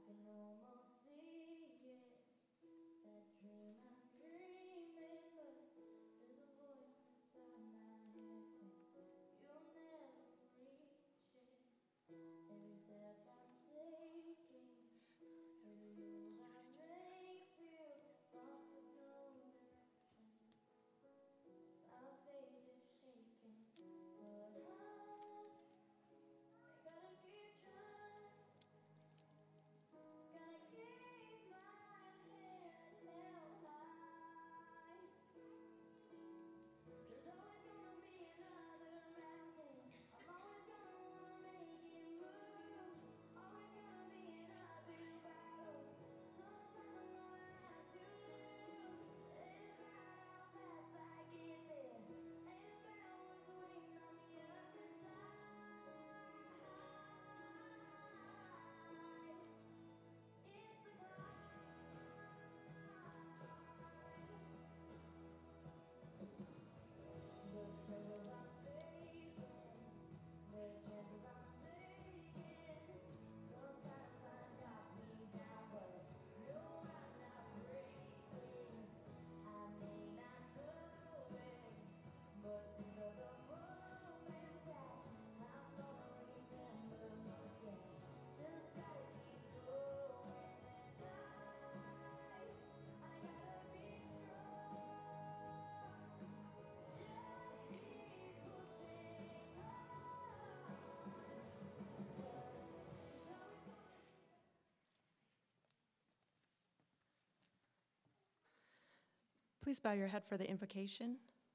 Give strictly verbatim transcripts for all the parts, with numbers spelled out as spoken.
Please bow your head for the invocation.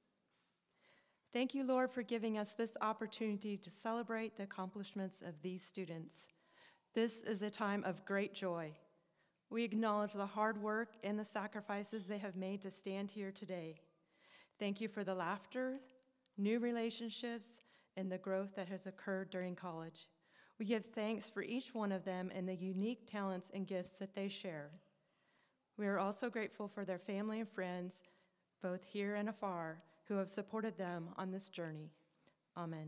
Thank you, Lord, for giving us this opportunity to celebrate the accomplishments of these students. This is a time of great joy. We acknowledge the hard work and the sacrifices they have made to stand here today. Thank you for the laughter, new relationships, and the growth that has occurred during college. We give thanks for each one of them and the unique talents and gifts that they share. We are also grateful for their family and friends, both here and afar, who have supported them on this journey. Amen.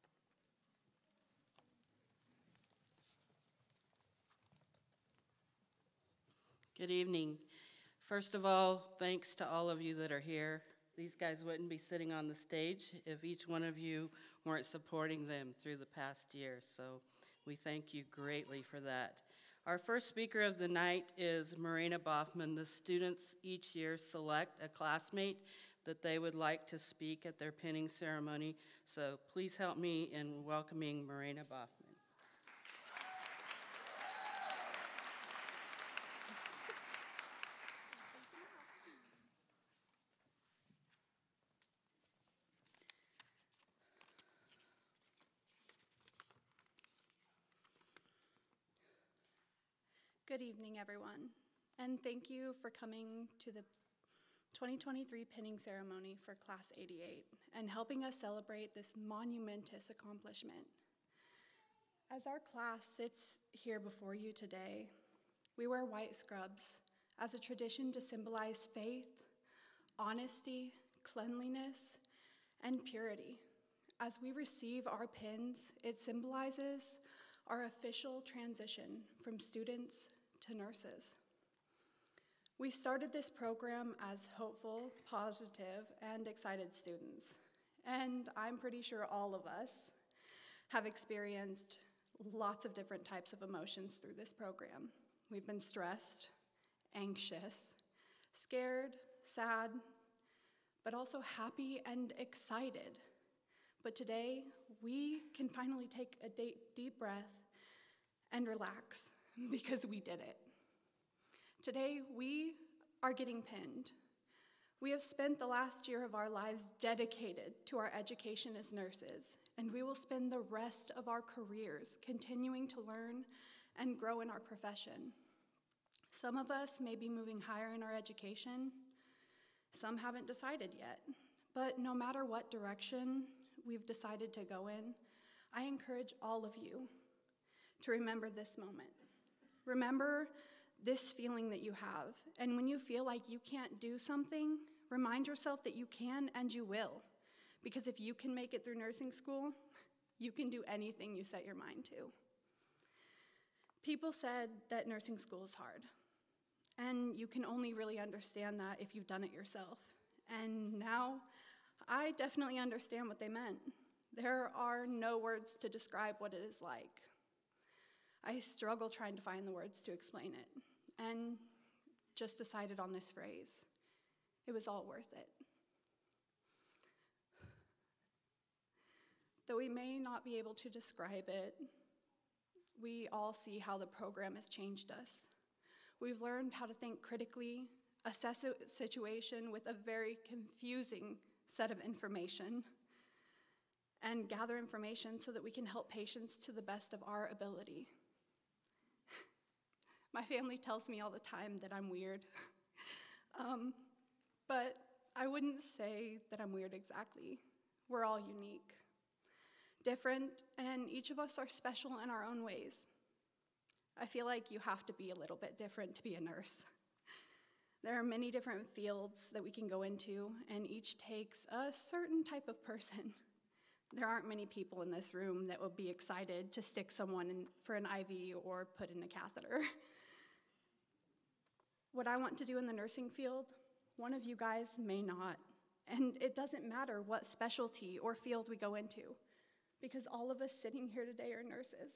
Good evening. First of all, thanks to all of you that are here. These guys wouldn't be sitting on the stage if each one of you weren't supporting them through the past year, so we thank you greatly for that. Our first speaker of the night is Marina Boffman. The students each year select a classmate that they would like to speak at their pinning ceremony, so please help me in welcoming Marina Boffman. Good evening, everyone, and thank you for coming to the twenty twenty-three pinning ceremony for Class eighty-eight and helping us celebrate this monumentous accomplishment. As our class sits here before you today, we wear white scrubs as a tradition to symbolize faith, honesty, cleanliness, and purity. As we receive our pins, it symbolizes our official transition from students to nurses. We started this program as hopeful, positive, and excited students, and I'm pretty sure all of us have experienced lots of different types of emotions through this program. We've been stressed, anxious, scared, sad, but also happy and excited. But today, we can finally take a deep breath and relax because we did it. Today, we are getting pinned. We have spent the last year of our lives dedicated to our education as nurses, and we will spend the rest of our careers continuing to learn and grow in our profession. Some of us may be moving higher in our education. Some haven't decided yet. But no matter what direction we've decided to go in, I encourage all of you to remember this moment. Remember this feeling that you have, and when you feel like you can't do something, remind yourself that you can and you will, because if you can make it through nursing school, you can do anything you set your mind to. People said that nursing school is hard, and you can only really understand that if you've done it yourself. And now, I definitely understand what they meant. There are no words to describe what it is like. I struggle trying to find the words to explain it, and just decided on this phrase. It was all worth it. Though we may not be able to describe it, we all see how the program has changed us. We've learned how to think critically, assess a situation with a very confusing set of information, and gather information so that we can help patients to the best of our ability. My family tells me all the time that I'm weird, um, but I wouldn't say that I'm weird exactly. We're all unique, different, and each of us are special in our own ways. I feel like you have to be a little bit different to be a nurse. There are many different fields that we can go into, and each takes a certain type of person. There aren't many people in this room that would be excited to stick someone in for an I V or put in a catheter. What I want to do in the nursing field, one of you guys may not. And it doesn't matter what specialty or field we go into, because all of us sitting here today are nurses.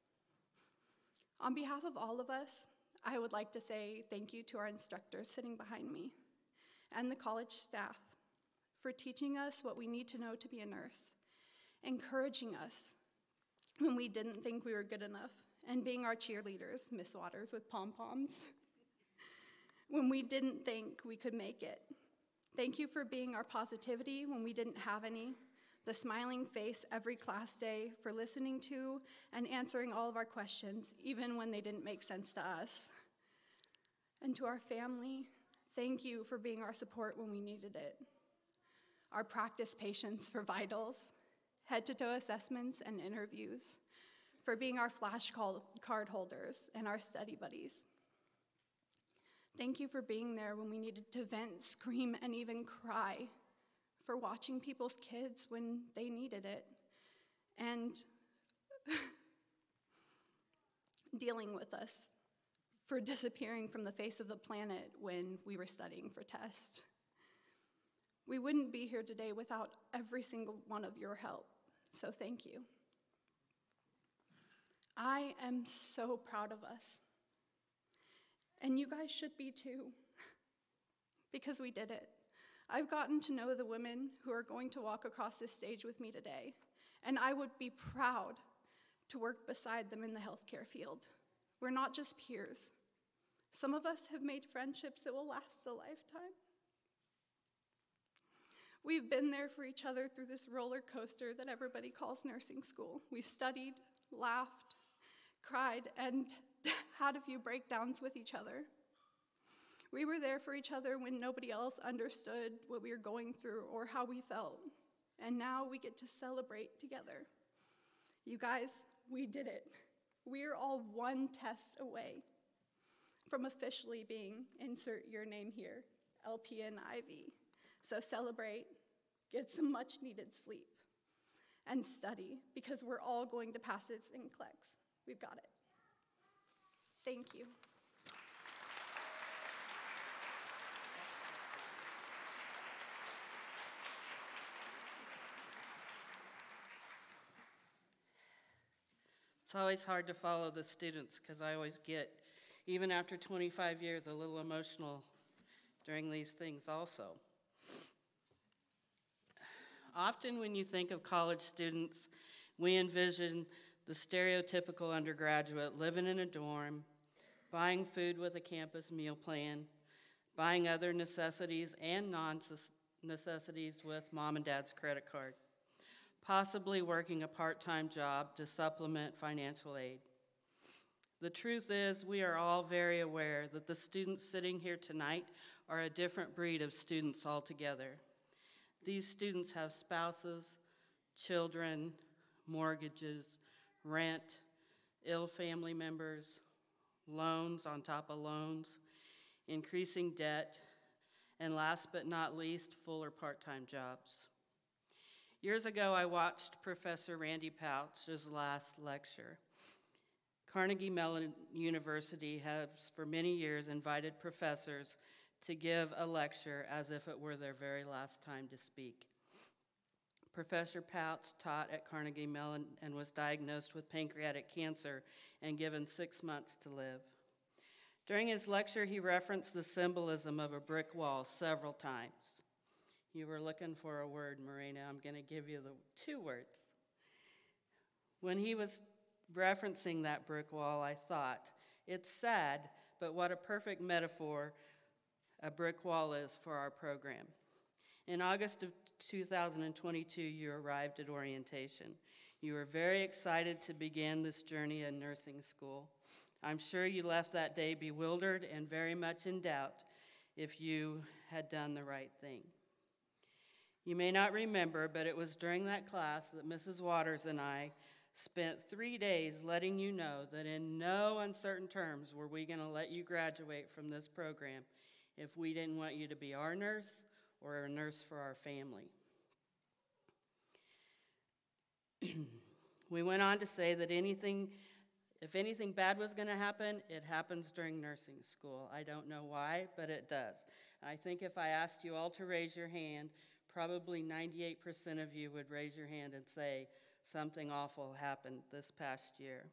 On behalf of all of us, I would like to say thank you to our instructors sitting behind me and the college staff for teaching us what we need to know to be a nurse, encouraging us when we didn't think we were good enough, and being our cheerleaders, Miss Waters with pom-poms, when we didn't think we could make it. Thank you for being our positivity when we didn't have any, the smiling face every class day, for listening to and answering all of our questions, even when they didn't make sense to us. And to our family, thank you for being our support when we needed it. Our practice patients for vitals, head-to-toe assessments and interviews, for being our flashcard holders and our study buddies. Thank you for being there when we needed to vent, scream, and even cry, for watching people's kids when they needed it, and dealing with us for disappearing from the face of the planet when we were studying for tests. We wouldn't be here today without every single one of your help, so thank you. I am so proud of us. And you guys should be too, because we did it. I've gotten to know the women who are going to walk across this stage with me today, and I would be proud to work beside them in the healthcare field. We're not just peers. Some of us have made friendships that will last a lifetime. We've been there for each other through this roller coaster that everybody calls nursing school. We've studied, laughed, cried, and had a few breakdowns with each other. We were there for each other when nobody else understood what we were going through or how we felt. And now we get to celebrate together. You guys, we did it. We're all one test away from officially being, insert your name here, L P N I V. So celebrate, get some much needed sleep, and study, because we're all going to pass this in C L E X. We've got it. Thank you. It's always hard to follow the students because I always get, even after twenty-five years, a little emotional during these things also. Often when you think of college students, we envision the stereotypical undergraduate living in a dorm, buying food with a campus meal plan, buying other necessities and non-necessities with mom and dad's credit card, possibly working a part-time job to supplement financial aid. The truth is, we are all very aware that the students sitting here tonight are a different breed of students altogether. These students have spouses, children, mortgages, rent, ill family members, loans on top of loans, increasing debt, and last but not least, full or part-time jobs. Years ago, I watched Professor Randy Pouch's last lecture Carnegie Mellon University has for many years invited professors to give a lecture as if it were their very last time to speak. Professor Pouch taught at Carnegie Mellon and was diagnosed with pancreatic cancer and given six months to live. During his lecture, he referenced the symbolism of a brick wall several times. You were looking for a word, Marina. I'm going to give you the two words. When he was referencing that brick wall, I thought, it's sad, but what a perfect metaphor a brick wall is for our program. In August of two thousand twenty-two, you arrived at orientation. You were very excited to begin this journey in nursing school. I'm sure you left that day bewildered and very much in doubt if you had done the right thing. You may not remember, but it was during that class that Missus Waters and I spent three days letting you know that in no uncertain terms were we going to let you graduate from this program if we didn't want you to be our nurse or a nurse for our family. We went on to say that anything, if anything bad was going to happen, it happens during nursing school. I don't know why, but it does. I think if I asked you all to raise your hand, probably ninety-eight percent of you would raise your hand and say something awful happened this past year.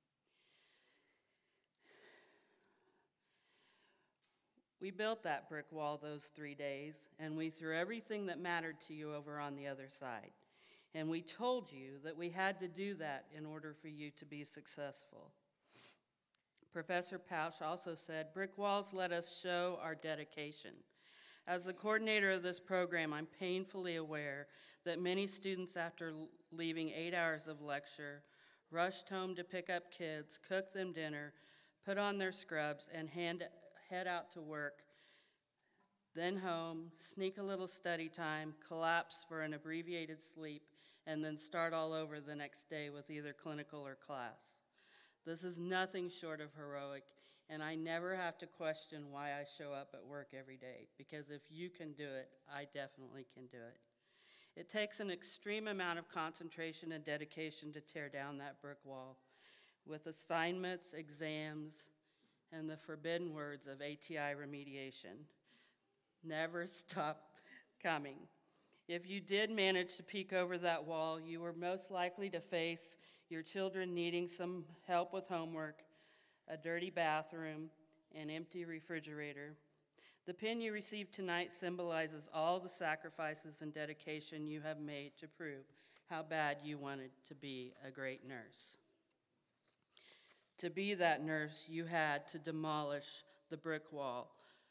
We built that brick wall those three days, and we threw everything that mattered to you over on the other side. And we told you that we had to do that in order for you to be successful. Professor Pouch also said, brick walls let us show our dedication. As the coordinator of this program, I'm painfully aware that many students, after leaving eight hours of lecture, rushed home to pick up kids, cook them dinner, put on their scrubs, and hand, head out to work, then home, sneak a little study time, collapse for an abbreviated sleep, and then start all over the next day with either clinical or class. This is nothing short of heroic, and I never have to question why I show up at work every day, because if you can do it, I definitely can do it. It takes an extreme amount of concentration and dedication to tear down that brick wall, with assignments, exams, and the forbidden words of A T I remediation. Never stop coming. If you did manage to peek over that wall, you were most likely to face your children needing some help with homework, a dirty bathroom, an empty refrigerator. The pin you received tonight symbolizes all the sacrifices and dedication you have made to prove how bad you wanted to be a great nurse. To be that nurse, you had to demolish the brick wall.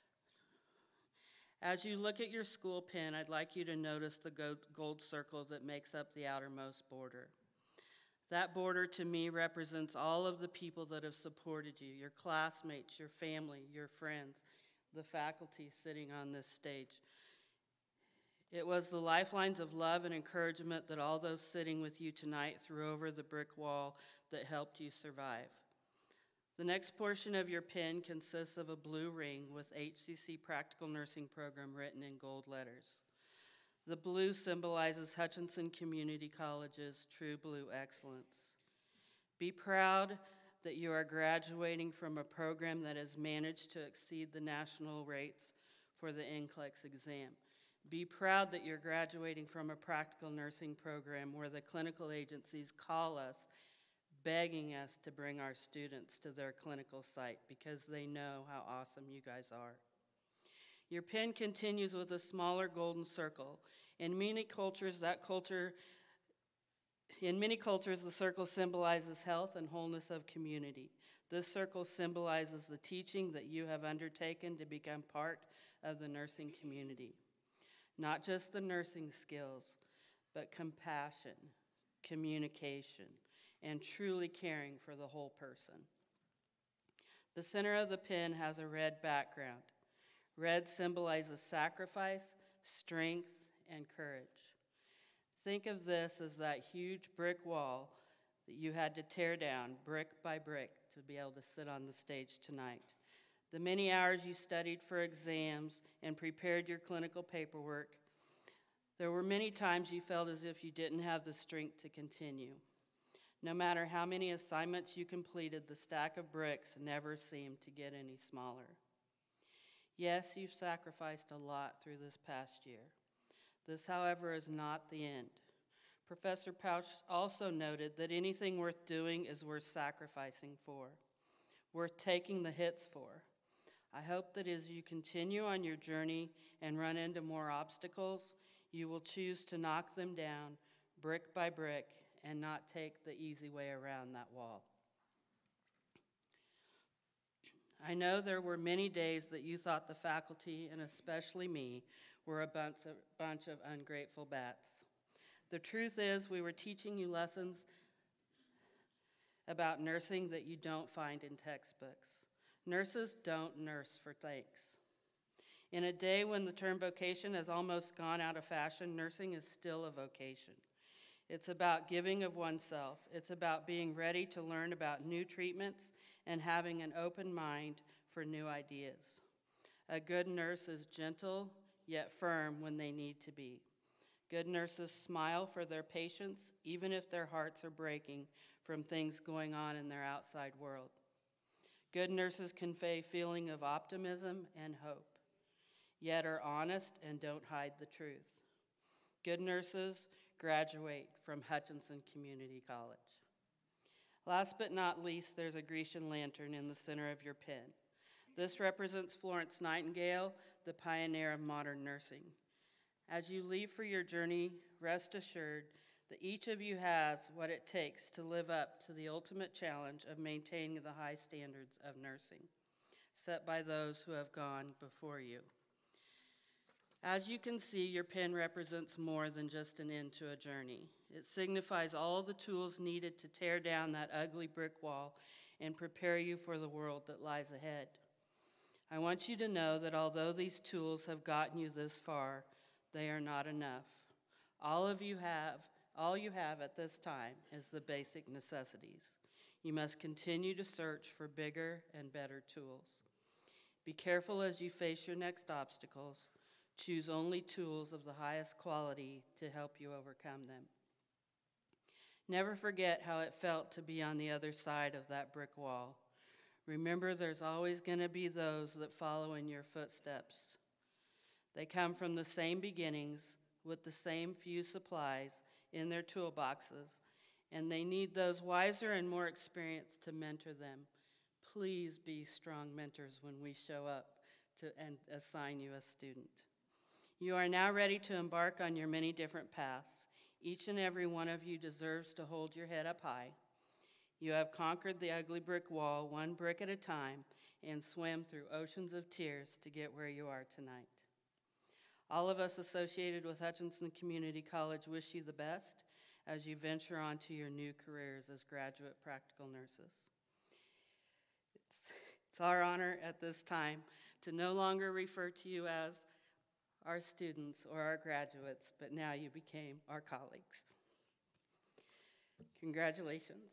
As you look at your school pin, I'd like you to notice the gold circle that makes up the outermost border. That border to me represents all of the people that have supported you, your classmates, your family, your friends, the faculty sitting on this stage. It was the lifelines of love and encouragement that all those sitting with you tonight threw over the brick wall that helped you survive. The next portion of your pin consists of a blue ring with H C C Practical Nursing Program written in gold letters. The blue symbolizes Hutchinson Community College's true blue excellence. Be proud that you are graduating from a program that has managed to exceed the national rates for the N C L E X exam. Be proud that you're graduating from a practical nursing program where the clinical agencies call us, begging us to bring our students to their clinical site because they know how awesome you guys are. Your pin continues with a smaller golden circle. In many cultures, that culture, in many cultures, the circle symbolizes health and wholeness of community. This circle symbolizes the teaching that you have undertaken to become part of the nursing community. Not just the nursing skills, but compassion, communication, and truly caring for the whole person. The center of the pin has a red background. Red symbolizes sacrifice, strength, and courage. Think of this as that huge brick wall that you had to tear down brick by brick to be able to sit on the stage tonight. The many hours you studied for exams and prepared your clinical paperwork. There were many times you felt as if you didn't have the strength to continue. No matter how many assignments you completed, the stack of bricks never seemed to get any smaller. Yes, you've sacrificed a lot through this past year. This, however, is not the end. Professor Pouch also noted that anything worth doing is worth sacrificing for, worth taking the hits for. I hope that as you continue on your journey and run into more obstacles, you will choose to knock them down brick by brick and not take the easy way around that wall. I know there were many days that you thought the faculty, and especially me, were a bunch of, bunch of ungrateful bats. The truth is, we were teaching you lessons about nursing that you don't find in textbooks. Nurses don't nurse for thanks. In a day when the term vocation has almost gone out of fashion, nursing is still a vocation. It's about giving of oneself. It's about being ready to learn about new treatments and having an open mind for new ideas. A good nurse is gentle, yet firm when they need to be. Good nurses smile for their patients, even if their hearts are breaking from things going on in their outside world. Good nurses convey a feeling of optimism and hope, yet are honest and don't hide the truth. Good nurses graduate from Hutchinson Community College. Last but not least, there's a Grecian lantern in the center of your pen. This represents Florence Nightingale, the pioneer of modern nursing. As you leave for your journey, rest assured that each of you has what it takes to live up to the ultimate challenge of maintaining the high standards of nursing set by those who have gone before you. As you can see, your pen represents more than just an end to a journey. It signifies all the tools needed to tear down that ugly brick wall and prepare you for the world that lies ahead. I want you to know that although these tools have gotten you this far, they are not enough. All of you have, all you have at this time is the basic necessities. You must continue to search for bigger and better tools. Be careful as you face your next obstacles. Choose only tools of the highest quality to help you overcome them. Never forget how it felt to be on the other side of that brick wall. Remember, there's always going to be those that follow in your footsteps. They come from the same beginnings with the same few supplies in their toolboxes, and they need those wiser and more experienced to mentor them. Please be strong mentors when we show up to and assign you a student. You are now ready to embark on your many different paths. Each and every one of you deserves to hold your head up high. You have conquered the ugly brick wall one brick at a time and swim through oceans of tears to get where you are tonight. All of us associated with Hutchinson Community College wish you the best as you venture on to your new careers as graduate practical nurses. It's, it's our honor at this time to no longer refer to you as our students or our graduates, but now you became our colleagues. Congratulations.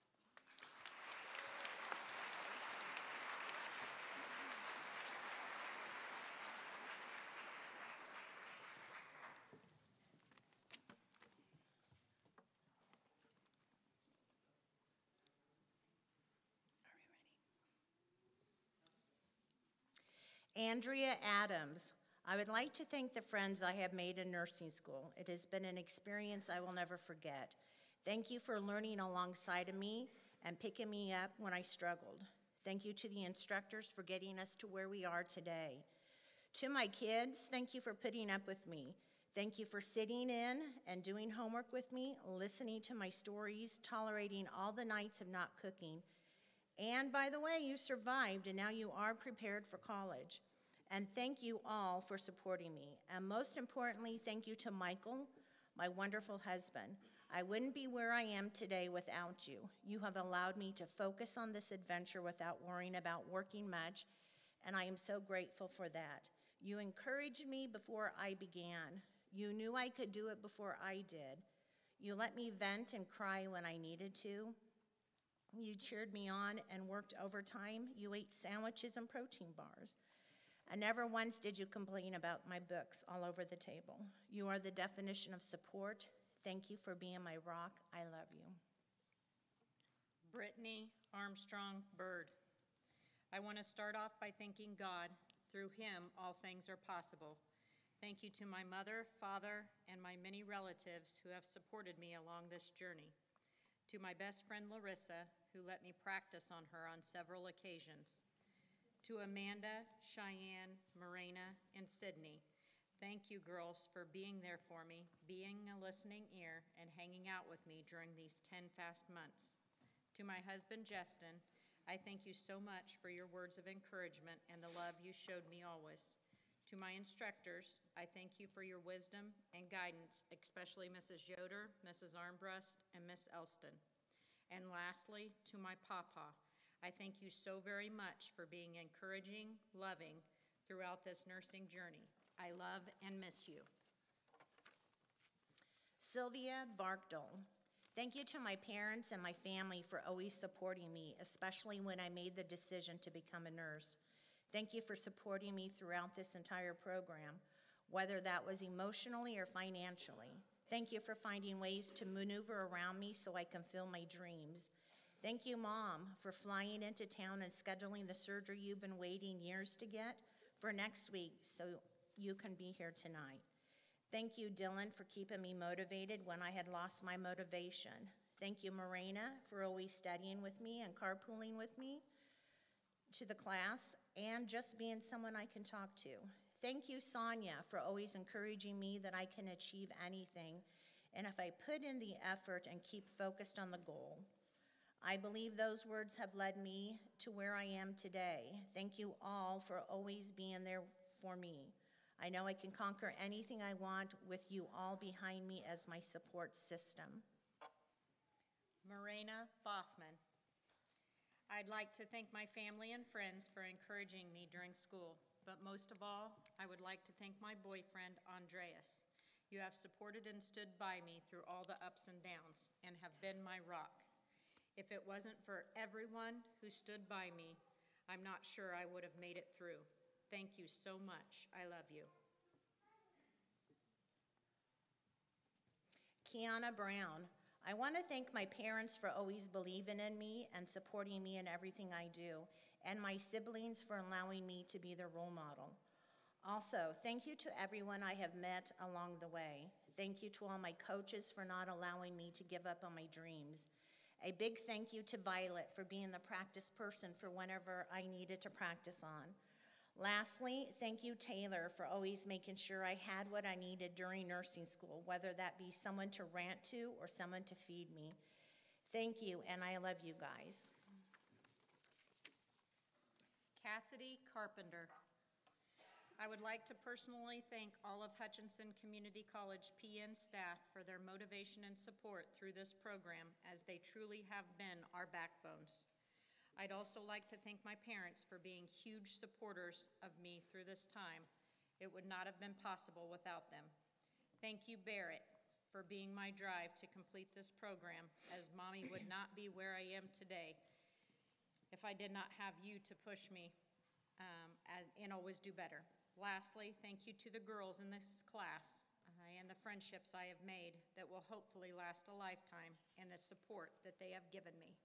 Andrea Adams. I would like to thank the friends I have made in nursing school. It has been an experience I will never forget. Thank you for learning alongside of me and picking me up when I struggled. Thank you to the instructors for getting us to where we are today. To my kids, thank you for putting up with me. Thank you for sitting in and doing homework with me, listening to my stories, tolerating all the nights of not cooking. And by the way, you survived and now you are prepared for college. And thank you all for supporting me. And most importantly, thank you to Michael, my wonderful husband. I wouldn't be where I am today without you. You have allowed me to focus on this adventure without worrying about working much, and I am so grateful for that. You encouraged me before I began. You knew I could do it before I did. You let me vent and cry when I needed to. You cheered me on and worked overtime. You ate sandwiches and protein bars. And never once did you complain about my books all over the table. You are the definition of support. Thank you for being my rock. I love you. Brittany Armstrong Bird. I want to start off by thanking God. Through him, all things are possible. Thank you to my mother, father, and my many relatives who have supported me along this journey. To my best friend Larissa, who let me practice on her on several occasions. To Amanda, Cheyenne, Morena, and Sydney, thank you girls for being there for me, being a listening ear, and hanging out with me during these ten fast months. To my husband, Justin, I thank you so much for your words of encouragement and the love you showed me always. To my instructors, I thank you for your wisdom and guidance, especially Missus Yoder, Missus Armbrust, and Miss Elston. And lastly, to my papa, I thank you so very much for being encouraging, loving throughout this nursing journey. I love and miss you. Sylvia Barkdale. Thank you to my parents and my family for always supporting me, especially when I made the decision to become a nurse. Thank you for supporting me throughout this entire program, whether that was emotionally or financially. Thank you for finding ways to maneuver around me so I can fulfill my dreams. Thank you, Mom, for flying into town and scheduling the surgery you've been waiting years to get for next week so you can be here tonight. Thank you, Dylan, for keeping me motivated when I had lost my motivation. Thank you, Morena, for always studying with me and carpooling with me to the class and just being someone I can talk to. Thank you, Sonia, for always encouraging me that I can achieve anything, and if I put in the effort and keep focused on the goal. I believe those words have led me to where I am today. Thank you all for always being there for me. I know I can conquer anything I want with you all behind me as my support system. Morena Boffman. I'd like to thank my family and friends for encouraging me during school, but most of all, I would like to thank my boyfriend, Andreas. You have supported and stood by me through all the ups and downs and have been my rock. If it wasn't for everyone who stood by me, I'm not sure I would have made it through. Thank you so much. I love you. Kiana Brown. I want to thank my parents for always believing in me and supporting me in everything I do, and my siblings for allowing me to be their role model. Also, thank you to everyone I have met along the way. Thank you to all my coaches for not allowing me to give up on my dreams. A big thank you to Violet for being the practice person for whenever I needed to practice on. Lastly, thank you, Taylor, for always making sure I had what I needed during nursing school, whether that be someone to rant to or someone to feed me. Thank you, and I love you guys. Cassidy Carpenter. I would like to personally thank all of Hutchinson Community College P N staff for their motivation and support through this program, as they truly have been our backbones. I'd also like to thank my parents for being huge supporters of me through this time. It would not have been possible without them. Thank you, Barrett, for being my drive to complete this program, as Mommy would not be where I am today if I did not have you to push me um, and, and always do better. Lastly, thank you to the girls in this class uh, and the friendships I have made that will hopefully last a lifetime, and the support that they have given me.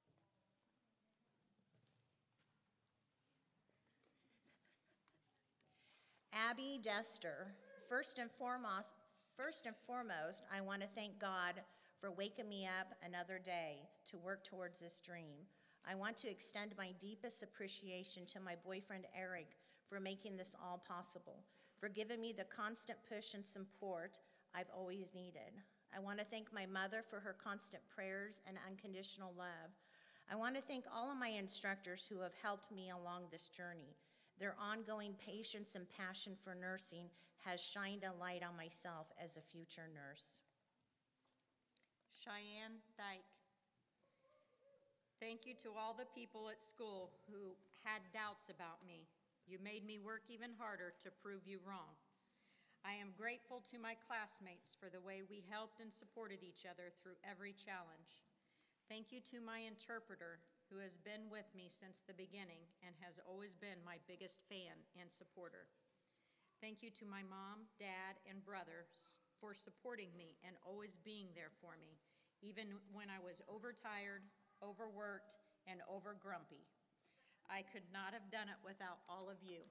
Abby Dester. First and foremost, first and foremost, I want to thank God for waking me up another day to work towards this dream. I want to extend my deepest appreciation to my boyfriend, Eric, for making this all possible, for giving me the constant push and support I've always needed. I want to thank my mother for her constant prayers and unconditional love. I want to thank all of my instructors who have helped me along this journey. Their ongoing patience and passion for nursing has shined a light on myself as a future nurse. Cheyenne Dyke. Thank you to all the people at school who had doubts about me. You made me work even harder to prove you wrong. I am grateful to my classmates for the way we helped and supported each other through every challenge. Thank you to my interpreter, who has been with me since the beginning and has always been my biggest fan and supporter. Thank you to my mom, dad, and brother for supporting me and always being there for me, even when I was overtired overworked, and overgrumpy. I could not have done it without all of you.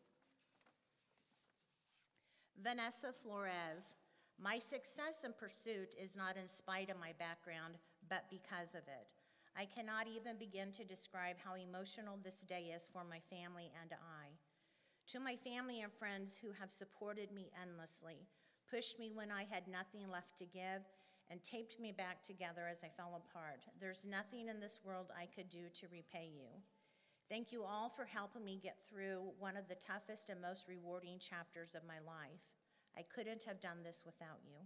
Vanessa Flores. My success and pursuit is not in spite of my background, but because of it. I cannot even begin to describe how emotional this day is for my family and I. To my family and friends who have supported me endlessly, pushed me when I had nothing left to give, and taped me back together as I fell apart, there's nothing in this world I could do to repay you. Thank you all for helping me get through one of the toughest and most rewarding chapters of my life. I couldn't have done this without you.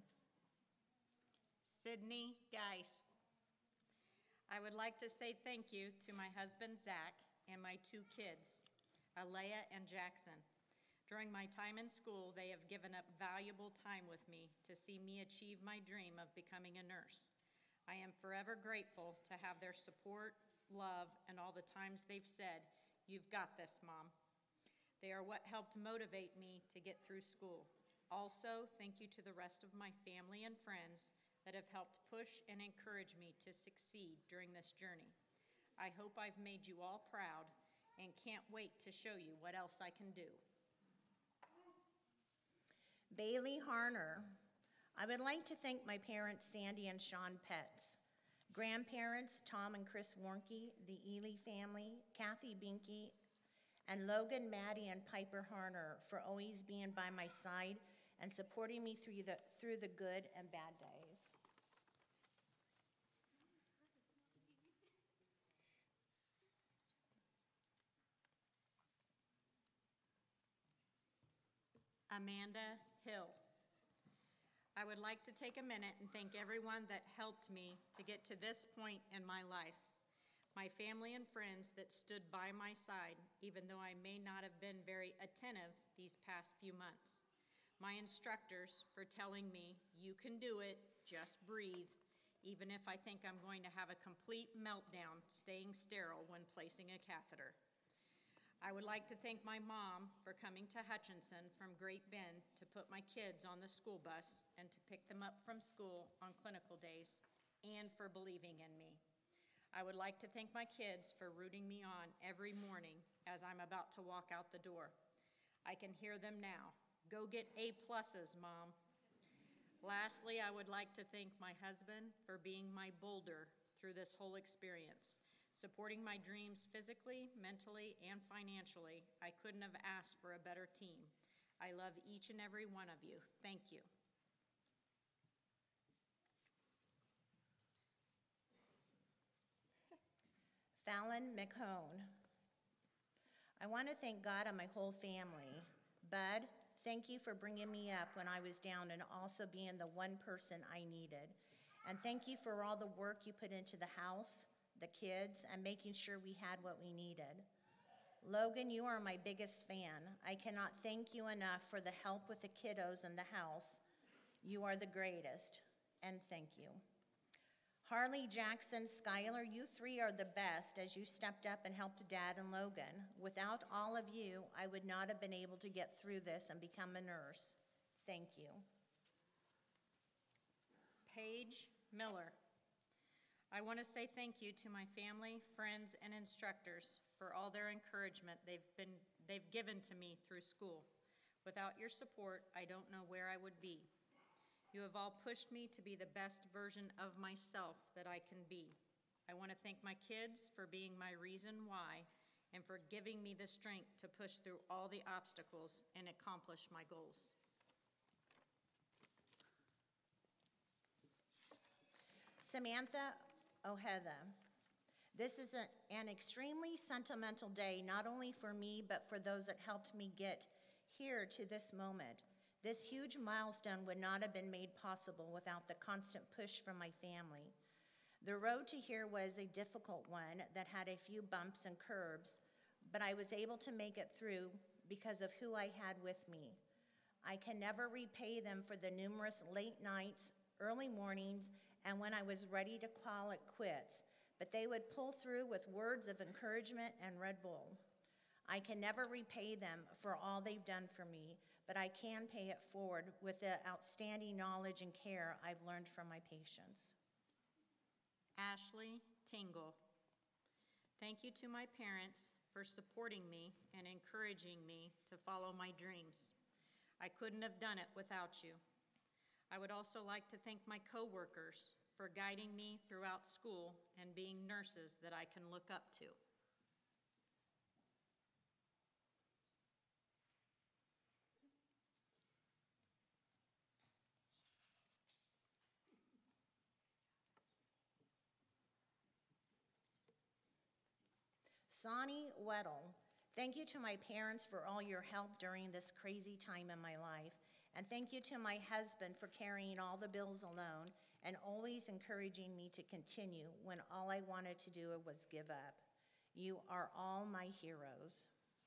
Sydney Geis. I would like to say thank you to my husband, Zach, and my two kids, Alea and Jackson. During my time in school, they have given up valuable time with me to see me achieve my dream of becoming a nurse. I am forever grateful to have their support, love, and all the times they've said, "You've got this, Mom." They are what helped motivate me to get through school. Also, thank you to the rest of my family and friends that have helped push and encourage me to succeed during this journey. I hope I've made you all proud and can't wait to show you what else I can do. Bailey Harner. I would like to thank my parents, Sandy and Sean Petz, grandparents, Tom and Chris Warnke, the Ely family, Kathy Binky, and Logan, Maddie, and Piper Harner for always being by my side and supporting me through the, through the good and bad days. Amanda Hill. I would like to take a minute and thank everyone that helped me to get to this point in my life. My family and friends that stood by my side, even though I may not have been very attentive these past few months. My instructors for telling me, "You can do it, just breathe," even if I think I'm going to have a complete meltdown staying sterile when placing a catheter. I would like to thank my mom for coming to Hutchinson from Great Bend to put my kids on the school bus and to pick them up from school on clinical days, and for believing in me. I would like to thank my kids for rooting me on every morning as I'm about to walk out the door. I can hear them now. "Go get A pluses, Mom." Lastly, I would like to thank my husband for being my boulder through this whole experience. Supporting my dreams physically, mentally, and financially, I couldn't have asked for a better team. I love each and every one of you. Thank you. Fallon McHone. I want to thank God and my whole family. Bud, thank you for bringing me up when I was down and also being the one person I needed. And thank you for all the work you put into the house, the kids, and making sure we had what we needed. Logan, you are my biggest fan. I cannot thank you enough for the help with the kiddos in the house. You are the greatest, and thank you. Harley, Jackson, Skylar, you three are the best as you stepped up and helped Dad and Logan. Without all of you, I would not have been able to get through this and become a nurse. Thank you. Paige Miller. I want to say thank you to my family, friends, and instructors for all their encouragement they've been they've given to me through school. Without your support, I don't know where I would be. You have all pushed me to be the best version of myself that I can be. I want to thank my kids for being my reason why and for giving me the strength to push through all the obstacles and accomplish my goals. Samantha Ojeda. This is a, an extremely sentimental day, not only for me, but for those that helped me get here to this moment. This huge milestone would not have been made possible without the constant push from my family. The road to here was a difficult one that had a few bumps and curves, but I was able to make it through because of who I had with me. I can never repay them for the numerous late nights, early mornings, and when I was ready to call it quits, but they would pull through with words of encouragement and Red Bull. I can never repay them for all they've done for me, but I can pay it forward with the outstanding knowledge and care I've learned from my patients. Ashley Tingle. Thank you to my parents for supporting me and encouraging me to follow my dreams. I couldn't have done it without you. I would also like to thank my coworkers for guiding me throughout school and being nurses that I can look up to. Sonny Weddle, thank you to my parents for all your help during this crazy time in my life. And thank you to my husband for carrying all the bills alone and always encouraging me to continue when all I wanted to do was give up. You are all my heroes.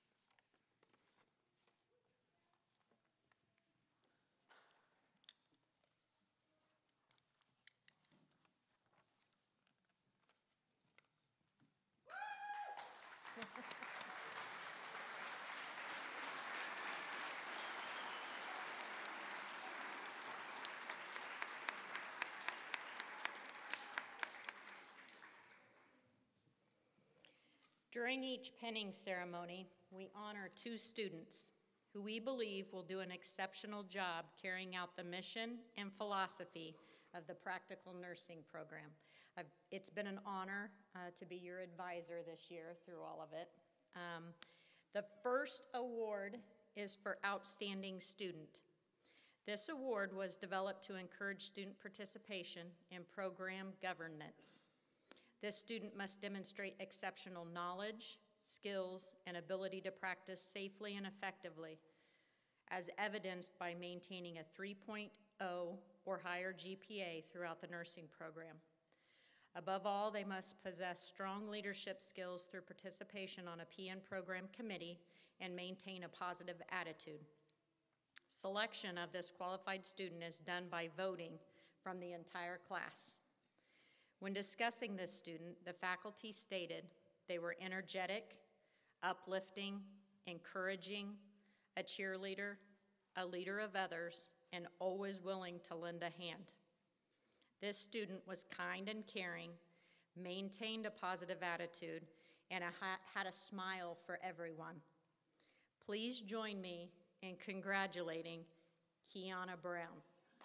During each pinning ceremony, we honor two students who we believe will do an exceptional job carrying out the mission and philosophy of the Practical Nursing Program. I've, it's been an honor uh, to be your advisor this year through all of it. Um, the first award is for Outstanding Student. This award was developed to encourage student participation in program governance. This student must demonstrate exceptional knowledge, skills, and ability to practice safely and effectively, as evidenced by maintaining a three point oh or higher G P A throughout the nursing program. Above all, they must possess strong leadership skills through participation on a P N program committee and maintain a positive attitude. Selection of this qualified student is done by voting from the entire class. When discussing this student, the faculty stated they were energetic, uplifting, encouraging, a cheerleader, a leader of others, and always willing to lend a hand. This student was kind and caring, maintained a positive attitude, and a ha- had a smile for everyone. Please join me in congratulating Kiana Brown.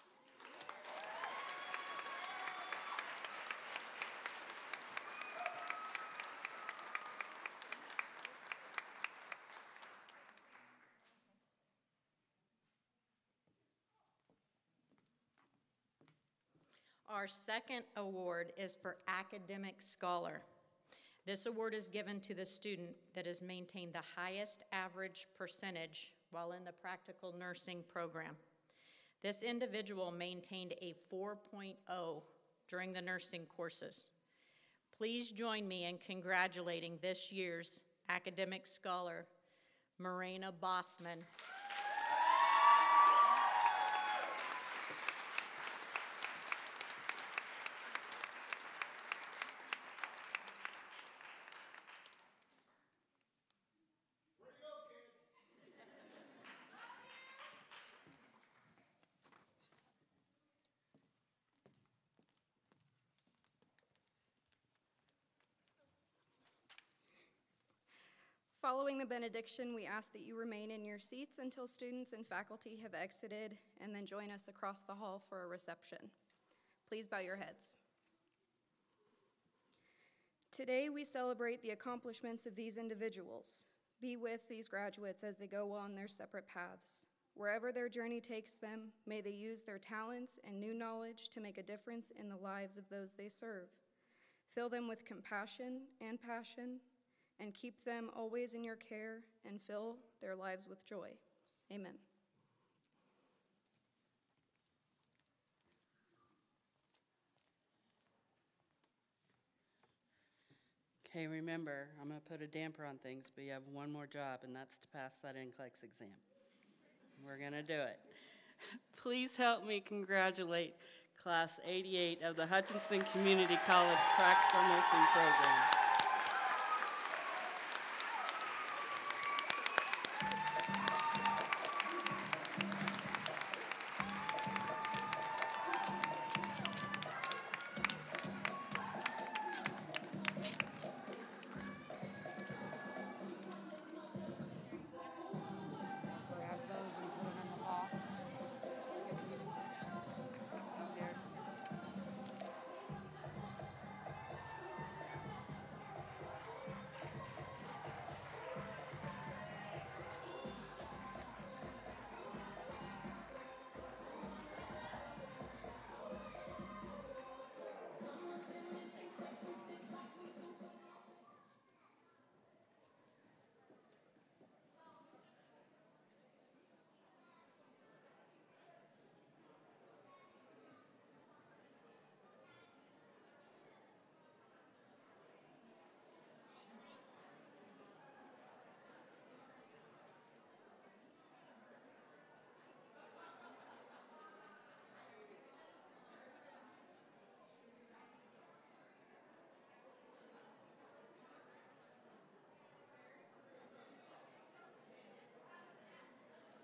Our second award is for Academic Scholar. This award is given to the student that has maintained the highest average percentage while in the Practical Nursing Program. This individual maintained a four point oh during the nursing courses. Please join me in congratulating this year's Academic Scholar, Marina Boffman. Following the benediction, we ask that you remain in your seats until students and faculty have exited, and then join us across the hall for a reception. Please bow your heads. Today, we celebrate the accomplishments of these individuals. Be with these graduates as they go on their separate paths. Wherever their journey takes them, may they use their talents and new knowledge to make a difference in the lives of those they serve. Fill them with compassion and passion, and keep them always in your care, and fill their lives with joy. Amen. Okay, remember, I'm going to put a damper on things, but you have one more job, and that's to pass that N C L E X exam. We're going to do it. Please help me congratulate Class eighty-eight of the Hutchinson Community College Practical Nursing Program.